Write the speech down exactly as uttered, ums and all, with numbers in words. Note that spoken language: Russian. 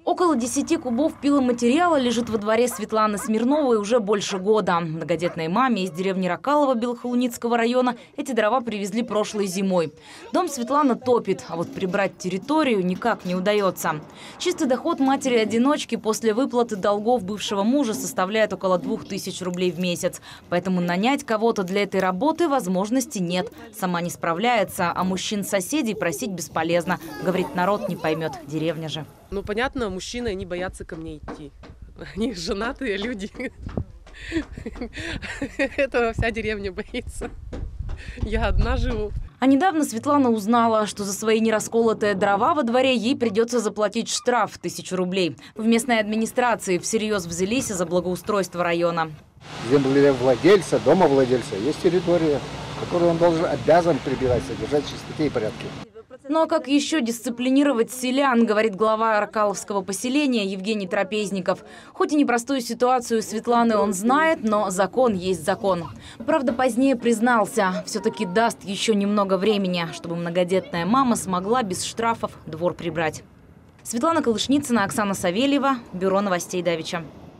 Около десяти кубов пиломатериала лежит во дворе Светланы Смирновой уже больше года. Многодетной маме из деревни Ракалово Белохолуницкого района эти дрова привезли прошлой зимой. Дом Светлана топит, а вот прибрать территорию никак не удается. Чистый доход матери-одиночки после выплаты долгов бывшего мужа составляет около двух тысяч рублей в месяц. Поэтому нанять кого-то для этой работы возможности нет. Сама не справляется, а мужчин-соседей просить бесполезно. Говорит, народ не поймет, деревня же. Ну, понятно, мужчины, они боятся ко мне идти. Они женатые люди. Этого вся деревня боится. Я одна живу. А недавно Светлана узнала, что за свои нерасколотые дрова во дворе ей придется заплатить штраф в тысячу рублей. В местной администрации всерьез взялись за благоустройство района. Землевладельца, домовладельца есть территория, которую он должен, обязан прибирать, содержать в чистоте и порядке. Ну а как еще дисциплинировать селян, говорит глава Ракаловского поселения Евгений Трапезников. Хоть и непростую ситуацию Светланы он знает, но закон есть закон. Правда, позднее признался, все-таки даст еще немного времени, чтобы многодетная мама смогла без штрафов двор прибрать. Светлана Колышницына, Оксана Савельева, Бюро новостей Давича.